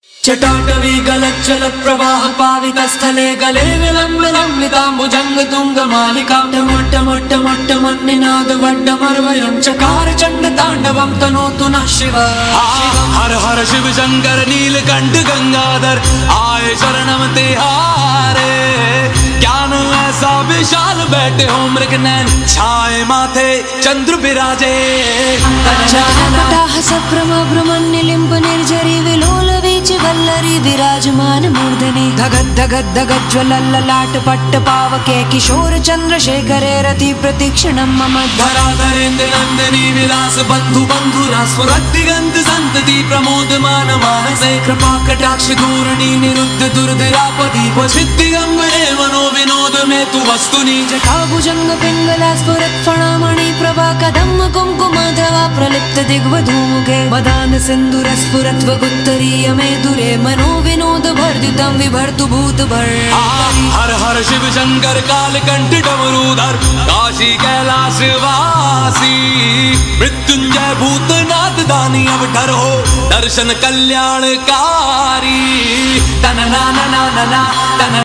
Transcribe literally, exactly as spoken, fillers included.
चटाटवी गलज्जल प्रवाह पावित स्थले गले विलंब लंबिताम्बुजंग तुंग मालिका टमट्ट मट्ट मट्ट मन्निनाद वड्डमर्वयं चकार चंड तांडवं तनोतु नः शिव। हर हर शिव शंकर नीलकंठ गंगाधर आए शरणम तिहारे। ज्ञान ऐसा विशाल बैठे हो मृग नैन छाए माथे चंद्र विराजे। सप्रम भ्रमण्यलिंब निर्जरी विलोल वीच वल्लरी विराजमान मूर्धनि धगद धगद धगद ज्वलल्ललाट पट्ट पावके किशोर चंद्रशेखरे रति प्रतीक्षणं मम धराधरेन्द्र नंदिनी विलास बंधु बंधुरा स्वरदिगंत संतति प्रमोदमान मानसे कृपा कटाक्ष धूर्णी निरुद्ध दुर्धरापति क्वचित् दिगंबरे मनो विनोद में तु वस्तुनि जटाभुजंग पिंगला स्फुरत् फणामणि प्रभा कदम्ब कुंकुमाधवा प्रलिप्त दिग्वधूमुखे मदान सिंधुर स्फुरत् वगुत्तरीय मे दुरे मनो विनोद भर्जितं विभर्तु भूत भर। हर हर शिव शंकर कालकंठ डमरूधर काशी कैलाश वासी मृत्युंजय भूतनाथ दानी अवतार हो दर्शन कल्याणकारी। तन ना ना ना ना तन